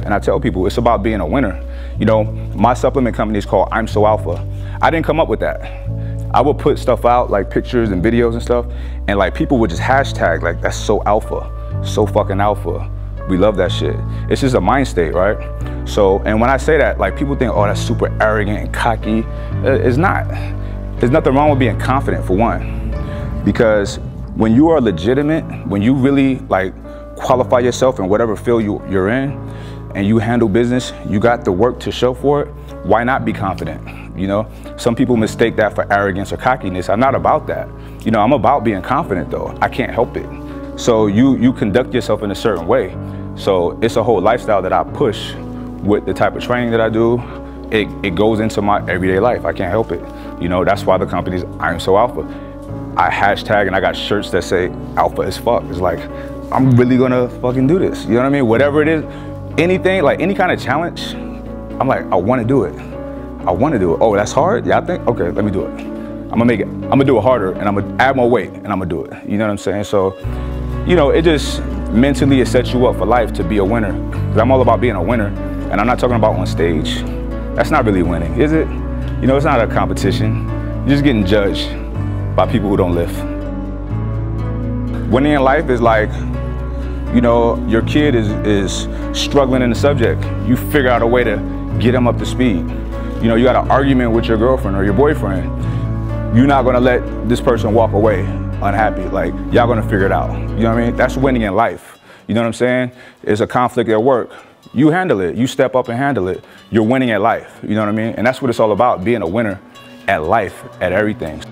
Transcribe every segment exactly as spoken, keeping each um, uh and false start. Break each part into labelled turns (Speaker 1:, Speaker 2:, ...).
Speaker 1: And I tell people it's about being a winner. You know, my supplement company is called I'm So Alpha. I didn't come up with that. I would put stuff out, like pictures and videos and stuff, and like people would just hashtag like, that's so alpha, so fucking alpha. We love that shit. It's just a mind state, right? So, and when I say that, like people think, oh, that's super arrogant and cocky. It's not. There's nothing wrong with being confident, for one. Because when you are legitimate, when you really like qualify yourself in whatever field you, you're in, and you handle business, you got the work to show for it, why not be confident? You know, some people mistake that for arrogance or cockiness. I'm not about that. You know, I'm about being confident though. I can't help it. So you, you conduct yourself in a certain way. So it's a whole lifestyle that I push with the type of training that I do. It, it goes into my everyday life. I can't help it. You know, that's why the company's I'm So Alpha. I hashtag and I got shirts that say alpha as fuck. It's like, I'm really gonna fucking do this. You know what I mean? Whatever it is, anything, like any kind of challenge, I'm like, I wanna do it. I wanna do it. Oh, that's hard? Yeah, I think, okay, let me do it. I'm gonna make it, I'm gonna do it harder and I'm gonna add more weight and I'm gonna do it. You know what I'm saying? So, you know, it just mentally it sets you up for life to be a winner. Because I'm all about being a winner. And I'm not talking about on stage. That's not really winning, is it? You know, it's not a competition. You're just getting judged by people who don't lift. Winning in life is like, you know, your kid is, is struggling in the subject. You figure out a way to get them up to speed. You know, you got an argument with your girlfriend or your boyfriend. You're not gonna let this person walk away unhappy. Like, y'all gonna figure it out. You know what I mean? That's winning in life. You know what I'm saying? It's a conflict at work. You handle it. You step up and handle it. You're winning at life. You know what I mean? And that's what it's all about, being a winner at life, at everything.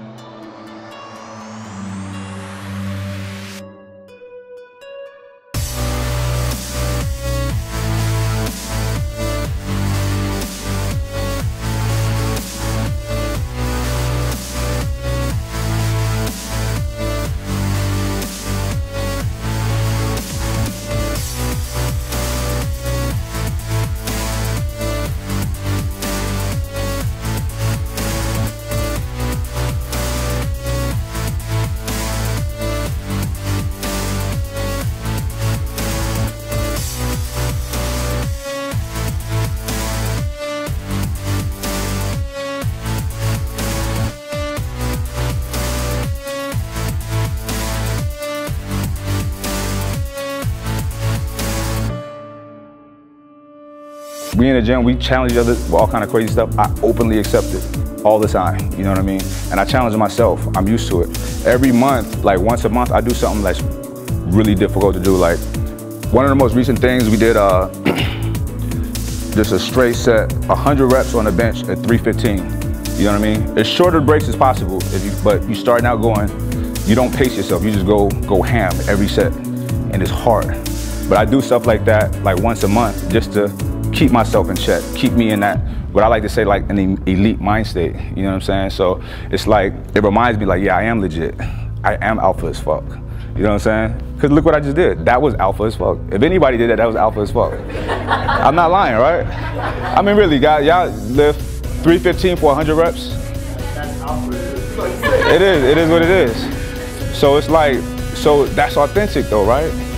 Speaker 1: We in the gym, we challenge each other with all kind of crazy stuff. I openly accept it all the time, you know what I mean? And I challenge myself, I'm used to it. Every month, like once a month, I do something that's really difficult to do. Like one of the most recent things we did, uh, just a straight set, one hundred reps on the bench at three fifteen. You know what I mean? As shorter breaks as possible, if you, but you starting out going, you don't pace yourself, you just go, go ham every set, and it's hard. But I do stuff like that, like once a month, just to keep myself in check, keep me in that, what I like to say, like an elite mind state, you know what I'm saying? So it's like, it reminds me like, yeah, I am legit. I am alpha as fuck. You know what I'm saying? Because look what I just did. That was alpha as fuck. If anybody did that, that was alpha as fuck. I'm not lying, right? I mean, really, guys, y'all lift three fifteen for one hundred reps? That's alpha. It is, it is what it is. So it's like, so that's authentic though, right?